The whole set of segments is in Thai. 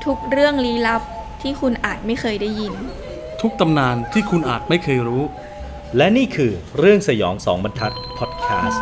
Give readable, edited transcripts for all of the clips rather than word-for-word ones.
ทุกเรื่องลี้ลับที่คุณอาจไม่เคยได้ยินทุกตำนานที่คุณอาจไม่เคยรู้และนี่คือเรื่องสยอง2 บรรทัดพอดแคสต์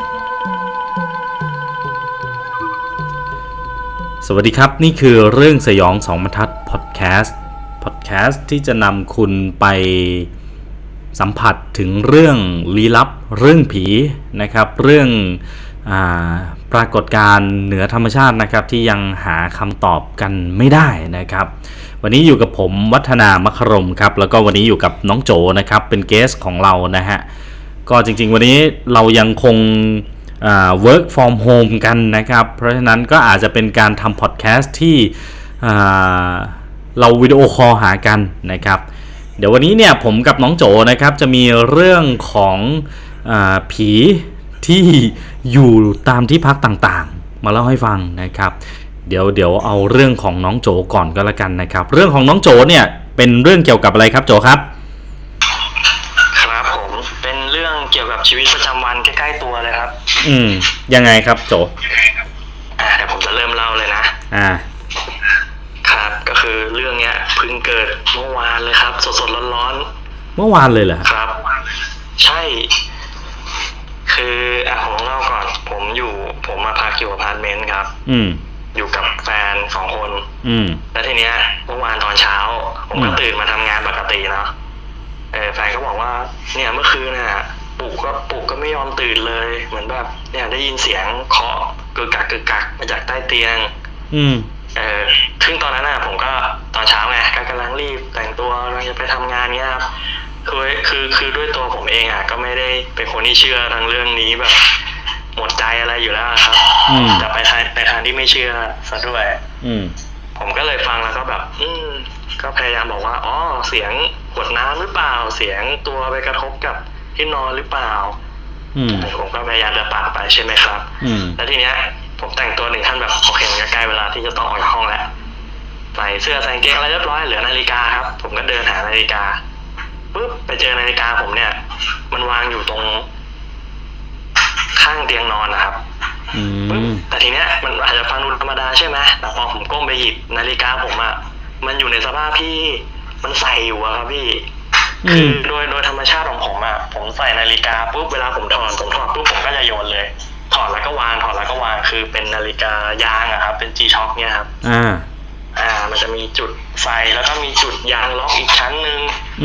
สวัสดีครับนี่คือเรื่องสยอง2 บรรทัดพอดแคสต์ที่จะนำคุณไปสัมผัสถึงเรื่องลี้ลับเรื่องผีนะครับเรื่องปรากฏการณ์เหนือธรรมชาตินะครับที่ยังหาคำตอบกันไม่ได้นะครับวันนี้อยู่กับผมวัฒนามครมครับแล้วก็วันนี้อยู่กับน้องโจนะครับเป็นเกสของเรานะฮะก็จริงๆวันนี้เรายังคงwork from home กันนะครับเพราะฉะนั้นก็อาจจะเป็นการทำพอดแคสต์ที่เราวิดีโอคอลหากันนะครับเดี๋ยววันนี้เนี่ยผมกับน้องโจนะครับจะมีเรื่องของผีที่อยู่ตามที่พักต่างๆมาเล่าให้ฟังนะครับเดี๋ยวเอาเรื่องของน้องโจก่อนก็แล้วกันนะครับเรื่องของน้องโจเนี่ยเป็นเรื่องเกี่ยวกับอะไรครับโจครับครับผมเป็นเรื่องเกี่ยวกับชีวิตประจำวันใกล้ๆตัวเลยครับยังไงครับโจเดี๋ยวผมจะเริ่มเล่าเลยนะครับก็คือเรื่องเนี้ยเพิ่งเกิดเมื่อวานเลยครับสดๆร้อนๆเมื่อวานเลยเหรอครับใช่คือผมเล่าก่อนผมมาพักอยู่อพาร์ตเมนต์ครับอยู่กับแฟน2 คนแล้วทีเนี้ยเมื่อวานตอนเช้าผมก็ตื่นมาทำงานปกติเนาะแฟนก็บอกว่าเนี่ยเมื่อคืนน่ะปลุกก็ไม่ยอมตื่นเลยเหมือนแบบเนี่ยได้ยินเสียงเคาะกึกกักมาจากใต้เตียงซึ่งตอนนั้นน่ะผมก็ตอนเช้าไงก็กำลังรีบแต่งตัวกำลังจะไปทำงานเนี้ยครับคือด้วยตัวผมเองก็ไม่ได้เป็นคนที่เชื่อทางเรื่องนี้แบบหมดใจอะไรอยู่แล้วครับแต่ไปทางที่ไม่เชื่อซะด้วยผมก็เลยฟังแล้วก็แบบก็พยายามบอกว่าอ๋อเสียงขวดน้ำหรือเปล่าเสียงตัวไปกระทบกับที่นอนหรือเปล่าผมก็พยายามจะปากไปใช่ไหมครับแล้วทีเนี้ยผมแต่งตัวหนึ่งท่านแบบโอเคมันก็ใกล้เวลาที่จะต้องออกจากห้องแล้วใส่เสื้อใส่กางเกงอะไรเรียบร้อยเหลือนาฬิกาครับผมก็เดินหานาฬิกาปุ๊บไปเจอนาฬิกาผมเนี่ยมันวางอยู่ตรงข้างเตียงนอนนะครับปุ๊บแต่ทีเนี้ยมันอาจจะฟังดูธรรมดาใช่ไหมแต่พอผมก้มไปหยิบนาฬิกาผมมันอยู่ในสภาพที่มันใส่อยู่ครับพี่คือโดยธรรมชาติของผมผมใส่นาฬิกาปุ๊บเวลาผมถอดปุ๊บผมก็จะโยนเลยถอดแล้วก็วางคือเป็นนาฬิกายางครับเป็น G-Shock เนี่ยครับมันจะมีจุดไฟแล้วก็มีจุดยางล็อกอีกชั้นนึง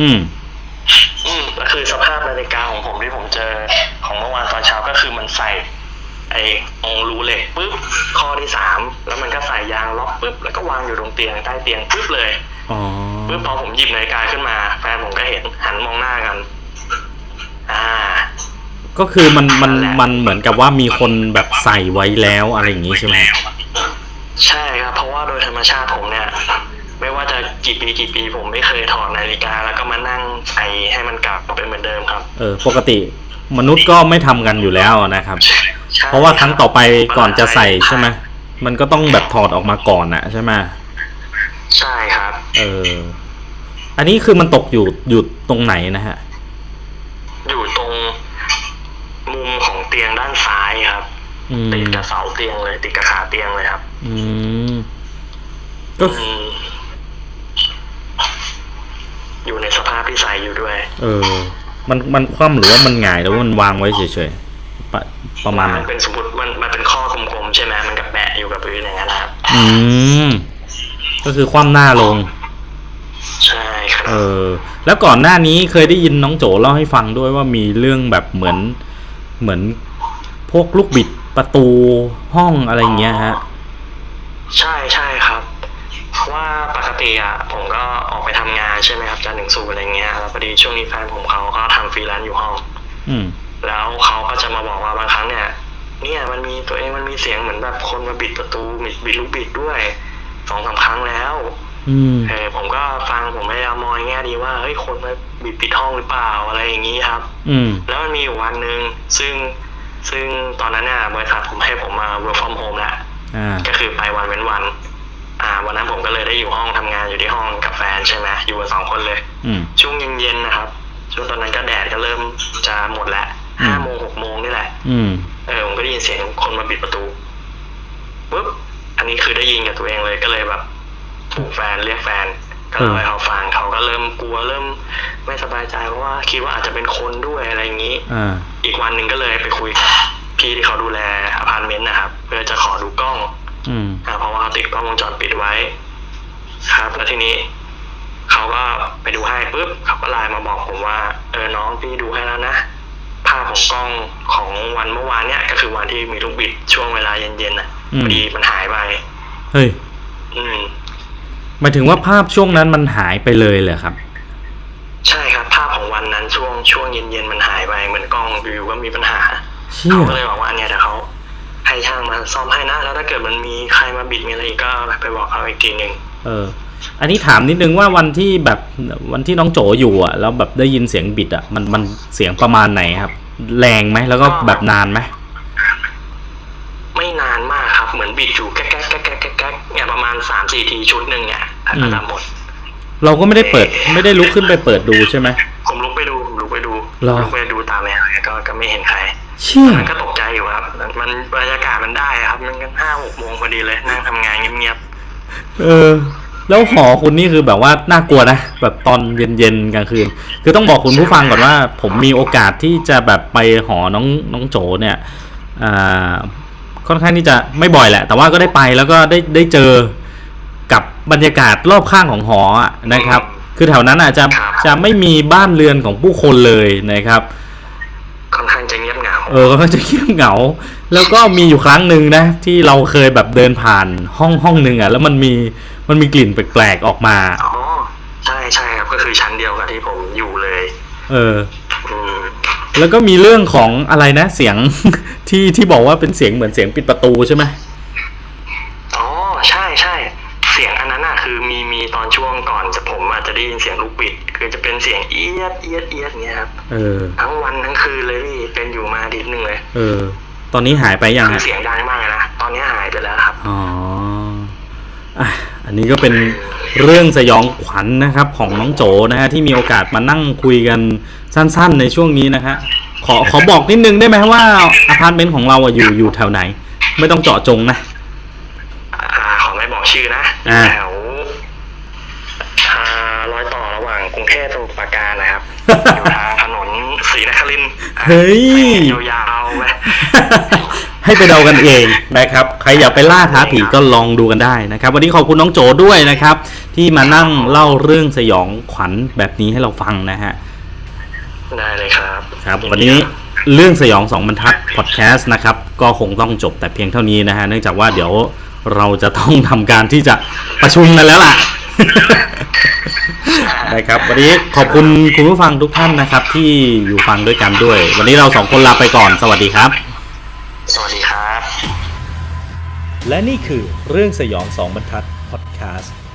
ก็คือสภาพนาฬิกาของผมที่ผมเจอของเมื่อวานตอนเช้าก็คือมันใส่องรูเหล็กปุ๊บข้อที่3แล้วมันก็ใส่ยางล็อกปุ๊บแล้วก็วางอยู่ตรงเตียงใต้เตียงปุ๊บเลยปุ๊บพอผมหยิบนาฬิกาขึ้นมาแฟนผมก็เห็นหันมองหน้ากันก็คือมันเหมือนกับว่ามีคนแบบใส่ไว้แล้วอะไรอย่างนี้ใช่ไหมใช่ครับเพราะว่าโดยธรรมชาติผมเนี่ยไม่ว่าจะกี่ปีผมไม่เคยถอดนาฬิกาแล้วก็มานั่งใส่ให้มันกลับเป็นเหมือนเดิมครับปกติมนุษย์ก็ไม่ทำกันอยู่แล้วนะครับเพราะว่าครั้งต่อไปก่อนจะใส่ใช่ไหมมันก็ต้องแบบถอดออกมาก่อนใช่ไหมใช่ครับอันนี้คือมันตกอยู่ตรงไหนนะฮะอยู่ตรงมุมของเตียงด้านซ้ายครับติดกับเสาเตียงเลยติดกับขาเตียงเลยครับก็อยู่ในสภาพที่ใส่อยู่ด้วยมันคว่ำหรือว่ามันหงายหรือว่ามันวางไว้เฉยๆประมาณมันเป็นสมมติมันเป็นข้อกลมๆใช่ไหมมันกับแปะอยู่กับพื้นอย่างนั้นครับก็คือคว่ำหน้าลงใช่ครับแล้วก่อนหน้านี้เคยได้ยินน้องโจเล่าให้ฟังด้วยว่ามีเรื่องแบบเหมือนพวกลูกบิดประตูห้องอะไรเงี้ยฮะใช่ครับว่าปกติผมก็ออกไปทำงานใช่ไหมครับจันทร์ถึงศุกร์อะไรเงี้ยแล้วพอดีช่วงนี้แฟนผมเขาก็ทำฟรีแลนซ์อยู่ห้องแล้วเขาก็จะมาบอกว่าบางครั้งเนี่ยมันมีตัวเองมันมีเสียงเหมือนแบบคนมาบิดประตูบิดลูกบิดด้วย 2-3 ครั้งแล้วผมก็ฟังผมพยายามมองแง่ดีว่าเฮ้ยคนมาบิดห้องหรือเปล่าอะไรอย่างนี้ครับแล้วมันมีอยู่วันนึงซึ่งตอนนั้นเนี่ยบริษัทผมให้ผมมา work from home แหละก็คือไปวันเว้นวันวันนั้นผมก็เลยได้อยู่ห้องทำงานอยู่ที่ห้องกับแฟนใช่ไหมอยู่กัน2 คนเลยช่วงเย็นๆนะครับช่วงตอนนั้นก็แดดก็เริ่มจะหมดแล้ว5 โมง 6 โมงนี่แหละผมก็ได้ยินเสียงคนมาบิดประตูปุ๊บอันนี้คือได้ยินกับตัวเองเลยก็เลยแบบถูกแฟนเรียกแฟนก็เล่าให้เขาฟังเขาก็เริ่มกลัวเริ่มไม่สบายใจเพราะว่าคิดว่าอาจจะเป็นคนด้วยอะไรอย่างนี้อีกวันหนึ่งก็เลยไปคุยกับพี่ที่เขาดูแลอพาร์ตเมนต์นะครับเพื่อจะขอดูกล้องเพราะว่าเขาติดกล้องวงจรปิดไว้ครับแล้วทีนี้เขาก็ไปดูให้ปุ๊บเขาก็ไลน์มาบอกผมว่าน้องพี่ดูให้แล้วนะภาพของกล้องของวันเมื่อวานเนี้ยก็คือวันที่มีลูกบิดช่วงเวลาเย็นๆน่ะพอดีมันหายไปเฮ้ยหมายถึงว่าภาพช่วงนั้นมันหายไปเลยเหรอครับใช่ครับภาพของวันนั้นช่วงเย็นๆมันหายไปเหมือนกล้องวิวก็มีปัญหาเขาก็เลยบอกว่าเนี่ยเดี๋ยวเขาให้ช่างมาซ่อมให้นะแล้วถ้าเกิดมันมีใครมาบิดมีอะไรก็ไปบอกเขาอีกทีนึงอันนี้ถามนิดนึงว่าวันที่น้องโจอยู่อ่ะแล้วแบบได้ยินเสียงบิดอ่ะมันเสียงประมาณไหนครับแรงไหมแล้วก็แบบนานไหมไม่นานมากครับเหมือนบิดอยู่แก๊กเนี่ยประมาณ 3-4 ทีชุดหนึ่งเนี่ยก็ทำหมดเราก็ไม่ได้ลุกขึ้นไปเปิดดูใช่ไหมผมลุกไปดูตามแล้วก็ไม่เห็นใครมันก็ตกใจอยู่ครับมันบรรยากาศมันได้ครับมันกัน5-6 โมงพอดีเลยนั่งทำงานเงียบแล้วหอคุณนี่คือแบบว่าน่ากลัวนะแบบตอนเย็นกลางคืนคือต้องบอกคุณผู้ฟังก่อนว่าผมมีโอกาสที่จะแบบไปหอน้องโจเนี่ยค่อนข้างที่จะไม่บ่อยแหละแต่ว่าก็ได้ไปแล้วก็ได้เจอกับบรรยากาศรอบข้างของหอนะครับคือแถวนั้นอาจจะไม่มีบ้านเรือนของผู้คนเลยนะครับค่อนข้างจะเงียบเหงาค่อนข้างจะเงียบเหงาแล้วก็มีอยู่ครั้งหนึ่งนะที่เราเคยแบบเดินผ่านห้องนึงอ่ะแล้วมันมีกลิ่นแปลกๆออกมาใช่ครับก็คือชั้นเดียวกับที่ผมอยู่เลยแล้วก็มีเรื่องของอะไรนะเสียงที่บอกว่าเป็นเสียงเหมือนเสียงปิดประตูใช่ไหมใช่เสียงอันนั้นน่ะคือมีตอนช่วงก่อนผมอาจจะได้ยินเสียงลูกบิดคือจะเป็นเสียงเอียดเงี้ยครับทั้งวันทั้งคืนเลยพี่เป็นอยู่มาดิดนึงเลยตอนนี้หายไปยังเสียงดังมากนะตอนนี้หายไปแล้วครับอันนี้ก็เป็นเรื่องสยองขวัญนะครับของน้องโจนะฮะที่มีโอกาสมานั่งคุยกันสั้นๆในช่วงนี้นะฮะขอบอกนิดนึงได้ไหมว่าอพาร์ตเมนต์ของเราอยู่แถวไหนไม่ต้องเจาะจงนะขอไม่บอกชื่อนะแถวรอยต่อระหว่างกรุงเทพสมุทรปราการนะครับอยู่ทางถนนศรีนครินทร์เฮ้ยยาวๆไปให้ไปเดากันเองนะครับใครอยากไปล่าท้าผีก็ลองดูกันได้นะครับวันนี้ขอบคุณน้องโจด้วยนะครับที่มานั่งเล่าเรื่องสยองขวัญแบบนี้ให้เราฟังนะฮะได้เลยครับวันนี้เรื่องสยอง2 บรรทัดพอดแคสต์นะครับก็คงต้องจบแต่เพียงเท่านี้นะฮะเนื่องจากว่าเดี๋ยวเราจะต้องทำการที่จะประชุมกันแล้วล่ะนะครับวันนี้ขอบคุณคุณผู้ฟังทุกท่านนะครับที่อยู่ฟังด้วยกันด้วยวันนี้เรา2 คนลาไปก่อนสวัสดีครับสวัสดีครับและนี่คือเรื่องสยอง2 บรรทัดพอดแคสต์